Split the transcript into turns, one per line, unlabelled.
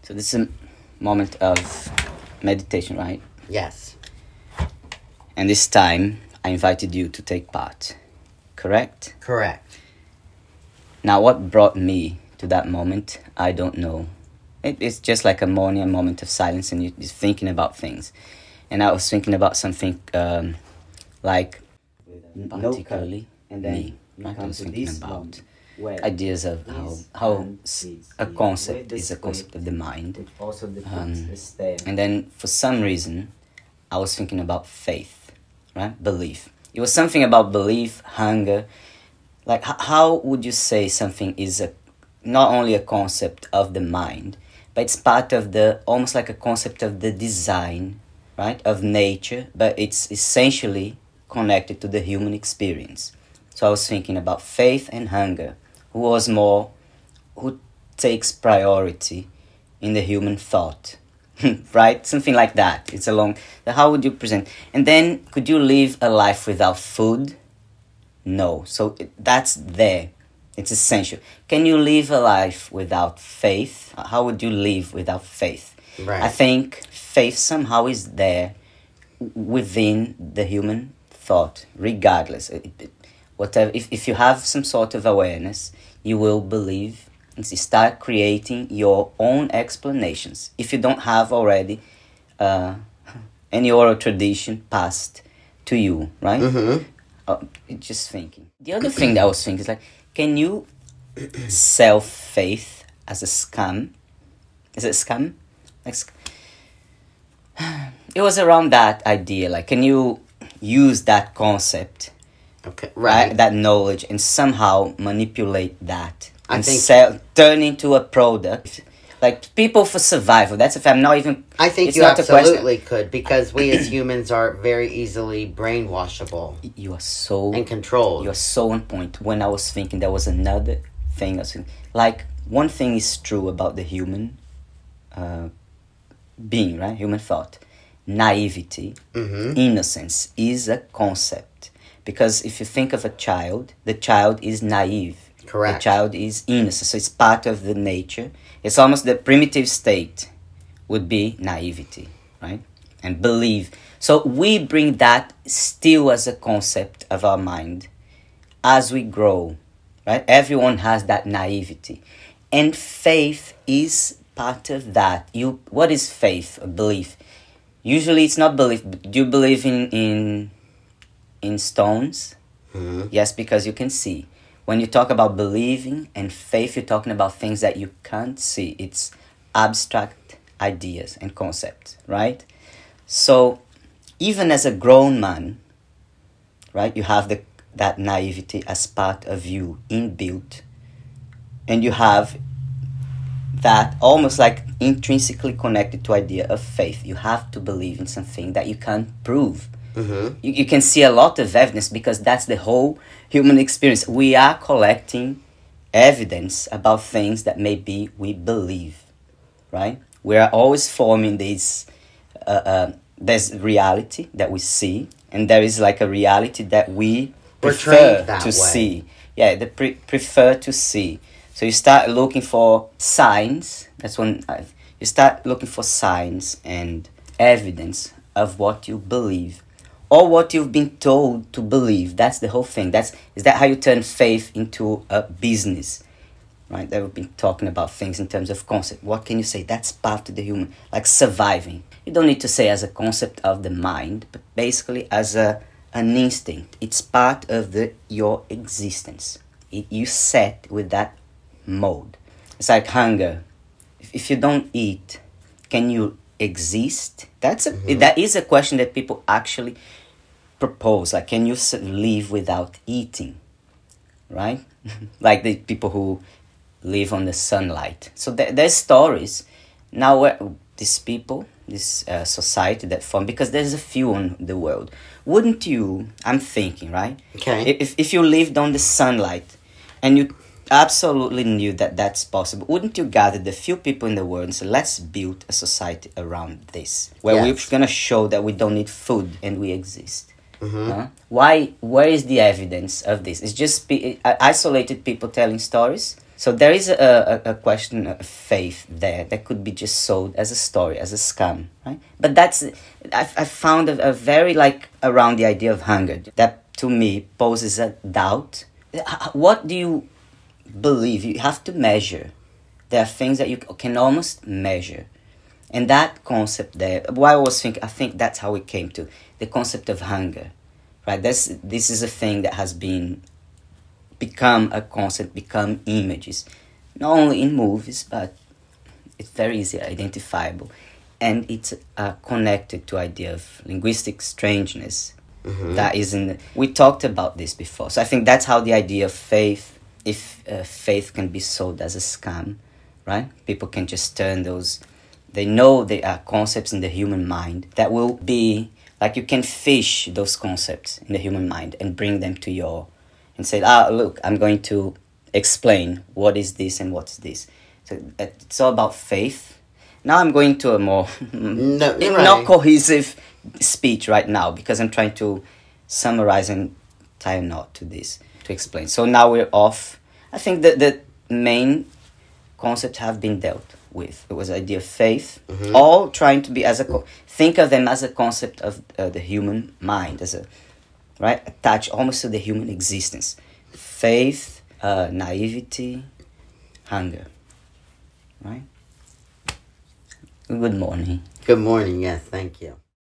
So this is a moment of meditation, right?
Yes.
And this time, I invited you to take part. Correct?
Correct.
Now, what brought me to that moment, I don't know. It's just like a morning, a moment of silence, and you're thinking about things. And I was thinking about something like, particularly
and then
me.
you
Right? I
come
was
to
thinking
this
about
one where
ideas of how a concept is a concept of the mind.
it also depicts the state.
And then for some reason, I was thinking about faith, right? Belief. It was something about belief, hunger. Like, how would you say something is not only a concept of the mind, but it's part of almost like a concept of the design, right? Of nature, but it's essentially connected to the human experience. So I was thinking about faith and hunger. Who takes priority in the human thought, right? Something like that. How would you present? And then, could you live a life without food? No. So that's there. It's essential. Can you live a life without faith? How would you live without faith?
Right.
I think faith somehow is there within the human thought, regardless. Whatever, if you have some sort of awareness, you will believe and start creating your own explanations. If you don't have already any oral tradition passed to you, right?
Mm-hmm.
Just thinking. The other thing that I was thinking is like, can you sell faith as a scam? Is it scam? Like, it was around that idea. Like, can you use that concept?
Okay, right.
That knowledge and somehow manipulate that
I
and
think
turn into a product, like people for survival. That's if I'm not even.
I think
it's
you
not
absolutely could, because we as humans are very easily brainwashable
You are so
and controlled.
You are so on point. When I was thinking, there was another thing. I was thinking, like, one thing is true about the human being, right? Human thought, naivety, innocence is a concept. Because if you think of a child, the child is naive.
Correct.
The child is innocent. So it's part of the nature. It's almost the primitive state would be naivety, right? And believe. So we bring that still as a concept of our mind as we grow, right? Everyone has that naivety. And faith is part of that. What is faith or belief? Usually it's not belief. Do you believe in stones? Yes, because you can see. When you talk about believing and faith, you're talking about things that you can't see. It's abstract ideas and concepts, right? So even as a grown man, right, you have that naivety as part of you inbuilt, and you have that almost like intrinsically connected to idea of faith. You have to believe in something that you can't prove. You can see a lot of evidence, because that's the whole human experience. We are collecting evidence about things that maybe we believe, right? We are always forming these, there's reality that we see, and there is like a reality that we prefer to see. Yeah, prefer to see. So you start looking for signs. That's when you start looking for signs and evidence of what you believe, or what you've been told to believe. That's the whole thing. Is that how you turn faith into a business? Right? That we've been talking about things in terms of concept. What can you say? That's part of the human, like surviving. You don't need to say as a concept of the mind, but basically as an instinct. It's part of your existence. You set with that mode. It's like hunger. If you don't eat, can you exist? That is a question that people actually propose. Like, can you live without eating? Right? Like the people who live on the sunlight. So there's stories now where these people, this society that form, because there's a few in the world. Wouldn't you? I'm thinking, right?
Okay.
If you lived on the sunlight and you absolutely knew that that's possible, wouldn't you gather the few people in the world and say, let's build a society around this, where we're going to show that we don't need food and we exist? Where is the evidence of this? It's just isolated people telling stories. So there is a question of faith there that could be just sold as a story, as a scam, right? But I found a very like around the idea of hunger that to me poses a doubt. What do you believe? You have to measure. There are things that you can almost measure. And that concept there, what I was thinking, I think that's how we came to the concept of hunger, right? This is a thing that has become a concept, become images, not only in movies, but it's very easy identifiable, and it's connected to idea of linguistic strangeness. That isn't. We talked about this before, so I think that's how the idea of faith, if faith can be sold as a scam, right? People can just turn those. They know there are concepts in the human mind that will be like you can fish those concepts in the human mind and bring them to your and say, look, I'm going to explain what is this and what's this. So it's all about faith. Now I'm going to a more not cohesive speech right now because I'm trying to summarize and tie a knot to this to explain. So now we're off. I think that the main concepts have been dealt with. It was the idea of faith, all trying to be think of them as a concept of the human mind, as a attached almost to the human existence. Faith, naivety, hunger. Right? Good morning.
Good morning, yes, thank you.